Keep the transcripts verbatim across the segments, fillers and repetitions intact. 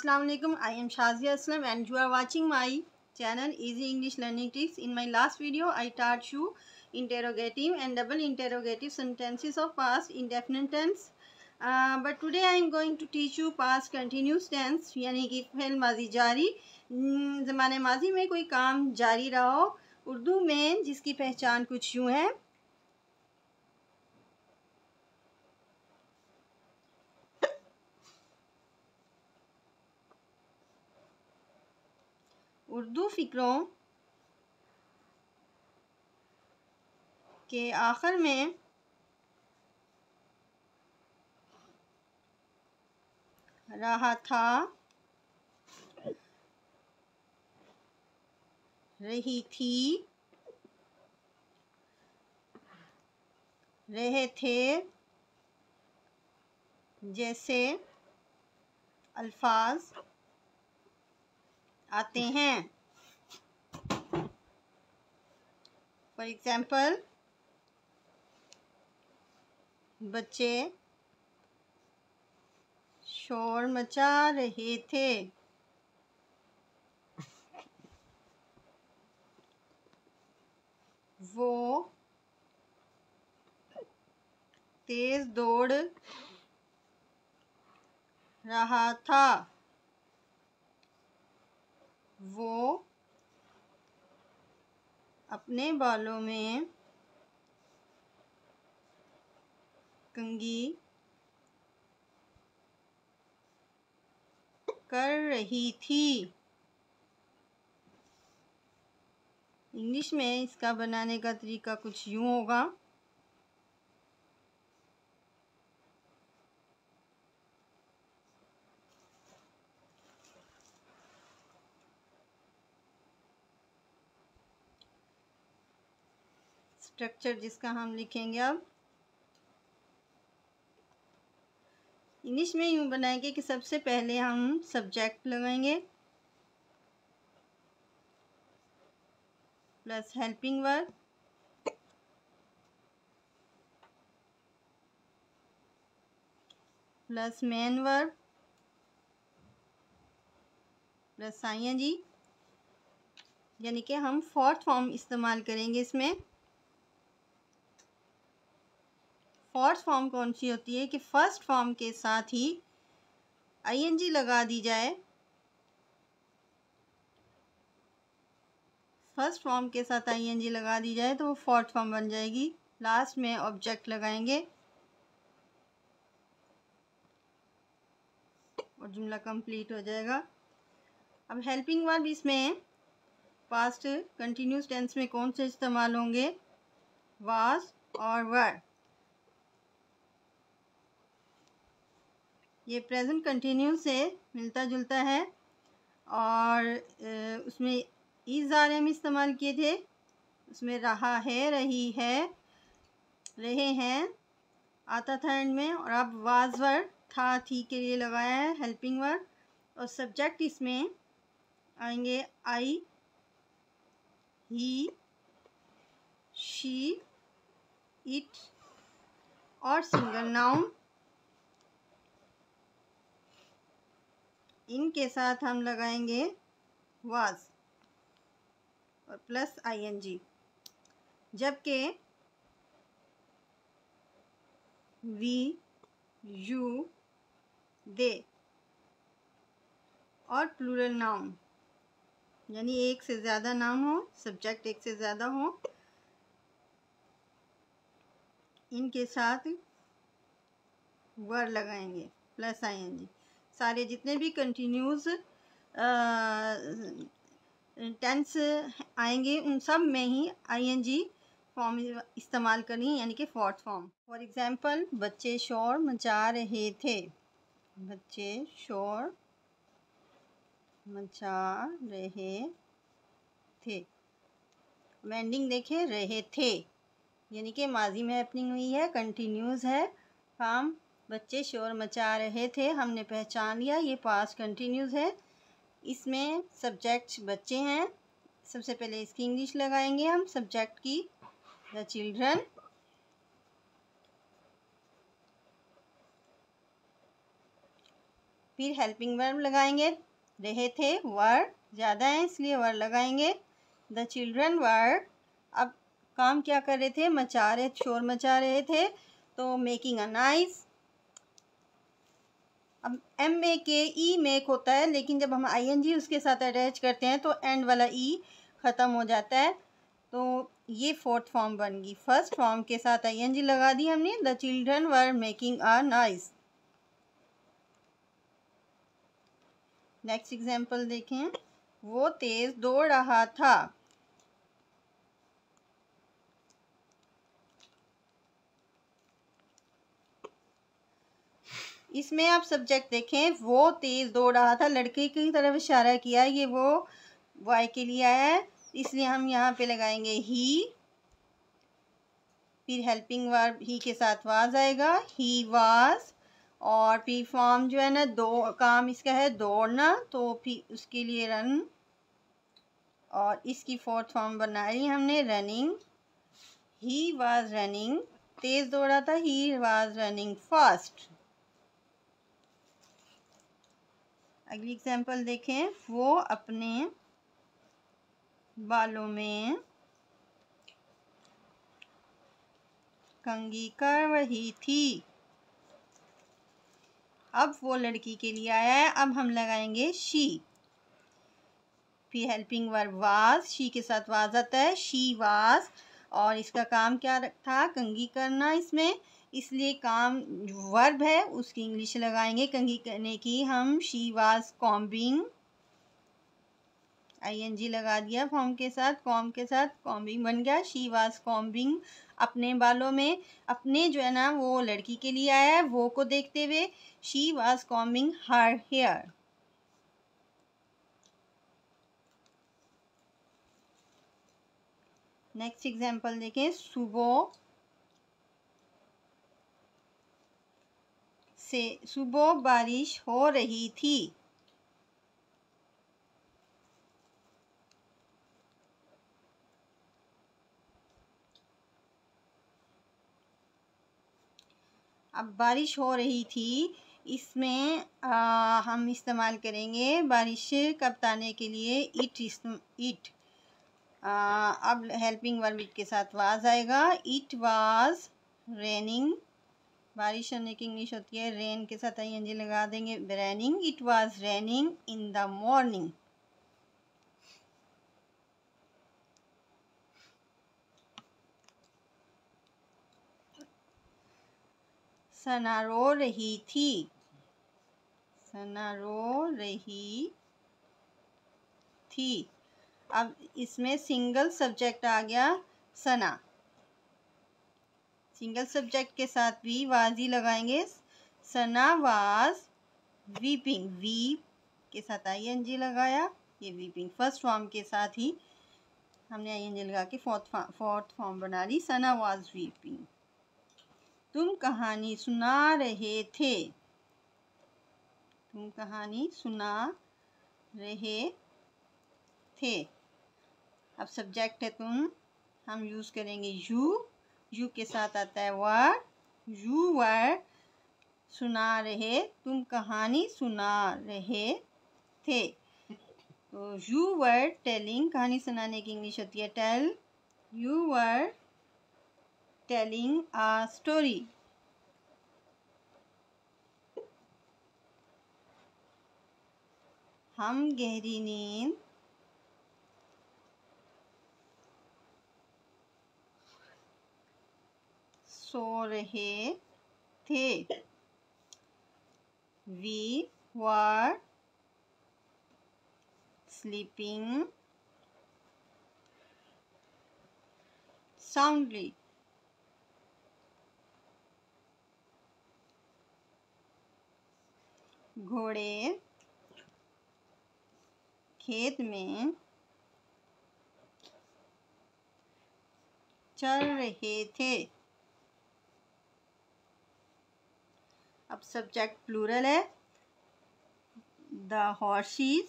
Assalamu alaikum. I am Shazia Aslam and you are watching my channel Easy English Learning Tips. In my last video, I taught you interrogative and double interrogative sentences of past indefinite tense. Uh, but today I am going to teach you past continuous tense, यानी कि fail माजी जारी, ज़माने माजी में कोई काम जारी रहा हो। उर्दू में जिसकी पहचान कुछ यूँ है। उर्दू फ़िक्रों के आखिर में रहा था, रही थी, रहे थे जैसे अल्फाज आते हैं। फॉर एग्जाम्पल, बच्चे शोर मचा रहे थे। वो तेज दौड़ रहा था। वो अपने बालों में कंघी कर रही थी। इंग्लिश में इसका बनाने का तरीका कुछ यूँ होगा। स्ट्रक्चर जिसका हम लिखेंगे अब इंग्लिश में यूँ बनाएंगे कि सबसे पहले हम सब्जेक्ट लगाएंगे plus helping verb plus main verb plus ING, यानी कि हम फोर्थ फॉर्म इस्तेमाल करेंगे इसमें। फोर्थ फॉर्म कौन सी होती है कि फर्स्ट फॉर्म के साथ ही आईएनजी लगा दी जाए। फर्स्ट फॉर्म के साथ आईएनजी लगा दी जाए तो वो फोर्थ फॉर्म बन जाएगी। लास्ट में ऑब्जेक्ट लगाएंगे और जुमला कंप्लीट हो जाएगा। अब हेल्पिंग वर्ब इसमें पास्ट कंटिन्यूस टेंस में कौन से इस्तेमाल होंगे? वाज और वर। ये प्रेजेंट कंटिन्यूस से मिलता जुलता है और उसमें इस ज़ारे में इस्तेमाल किए थे। उसमें रहा है, रही है, रहे हैं आता था एंड में, और अब वाज वर था थी के लिए लगाया है हेल्पिंग वर्ब। और सब्जेक्ट इसमें आएंगे आई, ही, शी, इट और सिंगल नाउन। इनके साथ हम लगाएंगे वाज और प्लस आईएनजी, जबकि वी, यू, दे और प्लूरल नाउन यानी एक से ज़्यादा नाम हो, सब्जेक्ट एक से ज़्यादा हो, इनके साथ वर लगाएंगे प्लस आईएनजी। सारे जितने भी कंटिन्यूस टेंस आएंगे उन सब में ही आईएनजी फॉर्म इस्तेमाल करनी, यानी कि फोर्थ फॉर्म। फॉर एग्जांपल, बच्चे शोर मचा रहे थे। बच्चे शोर मचा रहे थे। वेंडिंग देखें, रहे थे यानी कि माजी में हैपनिंग हुई है, कंटिन्यूस है काम। बच्चे शोर मचा रहे थे, हमने पहचान लिया ये पास्ट कंटिन्यूस है। इसमें सब्जेक्ट बच्चे हैं। सबसे पहले इसकी इंग्लिश लगाएंगे हम सब्जेक्ट की, द चिल्ड्रन। फिर हेल्पिंग वर्ब लगाएंगे, रहे थे, वर ज़्यादा है इसलिए वर लगाएंगे। द चिल्ड्रन वर, अब काम क्या कर रहे थे, मचा रहे, शोर मचा रहे थे, तो मेकिंग अ नॉइज। अब M A K E make होता है, लेकिन जब हम आई एन जी उसके साथ अटैच करते हैं तो एंड वाला ई ख़त्म हो जाता है, तो ये फोर्थ फॉर्म बन गई। फर्स्ट फॉर्म के साथ आई एन जी लगा दी हमने, the children were making a noise. Next example देखें, वो तेज दौड़ रहा था। इसमें आप सब्जेक्ट देखें, वो तेज दौड़ रहा था, लड़के की तरफ इशारा किया, ये वो बॉय के लिए आया है, इसलिए हम यहाँ पे लगाएंगे ही। फिर हेल्पिंग वर्ब ही के साथ वाज आएगा, ही वाज। और फिर फॉर्म जो है ना, दो काम इसका है दौड़ना, तो फिर उसके लिए रन। और इसकी फोर्थ फॉर्म बना ली हमने, रनिंग। ही वाज रनिंग, तेज दौड़ा था, ही वाज रनिंग फास्ट। अगली एग्जाम्पल देखें, वो अपने बालों में कंघी कर रही थी। अब वो लड़की के लिए आया है, अब हम लगाएंगे शी। फिर हेल्पिंग वर्ब वाज, शी के साथ वाज आता है, शी वाज। और इसका काम क्या था, कंघी करना इसमें, इसलिए काम वर्ब है उसकी इंग्लिश लगाएंगे कंघी करने की हम, she was combing. I N G लगा दिया फॉर्म के साथ, कॉम के साथ, कॉम्बिंग बन गया, शी वाज कॉम्बिंग अपने बालों में। अपने जो है ना वो लड़की के लिए आया है, वो को देखते हुए, she was combing her hair. Next example देखें, सुबह से सुबह बारिश हो रही थी। अब बारिश हो रही थी, इसमें आ, हम इस्तेमाल करेंगे बारिश कबताने के लिए इट। इट अब हेल्पिंग वर्ब इट के साथ वाज आएगा, इट वाज रेनिंग। बारिश होने की इंग्लिश होती है रेन के साथ आई एन जी लगा देंगे, raining. It was raining in the morning. सना रो रही थी, सना रो रही थी। अब इसमें सिंगल सब्जेक्ट आ गया सना, सिंगल सब्जेक्ट के साथ भी वाज ही लगाएंगे, सना वाज वीपिंग। वीप के साथ आई एन जी लगाया, ये वीपिंग फर्स्ट फॉर्म के साथ ही हमने आई एन जी लगा के फोर्थ फोर्थ फॉर्म बना ली, सना वाज वीपिंग। तुम कहानी सुना रहे थे, तुम कहानी सुना रहे थे। अब सब्जेक्ट है तुम, हम यूज़ करेंगे यू, यू के साथ आता है वर, यू वर सुना रहे, तुम कहानी सुना रहे थे। तो यू वर टेलिंग, कहानी सुनाने की इंग्लिश होती है tell, you were telling a story. हम गहरी नींद सो रहे थे। We were sleeping soundly. घोड़े खेत में चल रहे थे। अब सब्जेक्ट प्लूरल है, द हॉर्सेस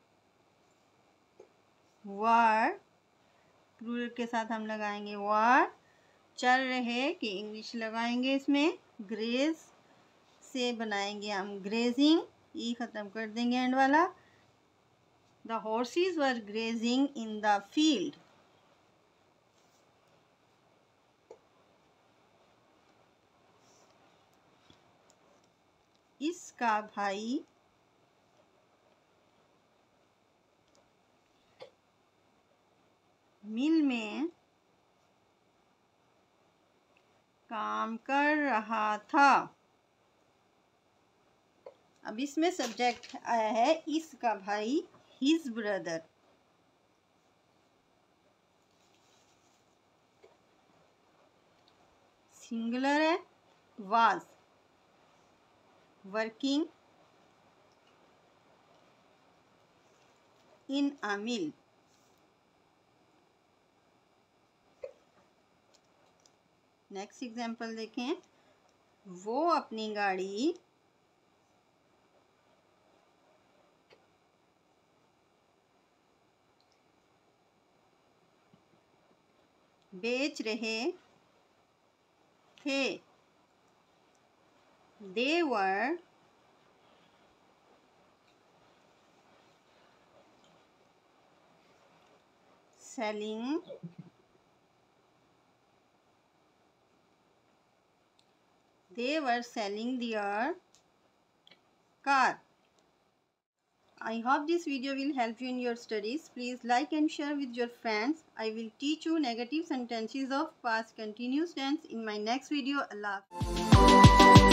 वर, प्लूरल के साथ हम लगाएंगे वर। चल रहे की इंग्लिश लगाएंगे इसमें, ग्रेज से बनाएंगे हम ग्रेजिंग, ई ख़त्म कर देंगे एंड वाला। The horses were grazing in the field. इसका भाई मिल में काम कर रहा था। अब इसमें सब्जेक्ट आया है इसका भाई, हिज ब्रदर। सिंगुलर है, was working in a mill. Next example देखें। वो अपनी गाड़ी बेच रहे थे। They were selling they were selling their car. I hope this video will help you in your studies. Please like and share with your friends. I will teach you negative sentences of past continuous tense in my next video. Allah Hafiz.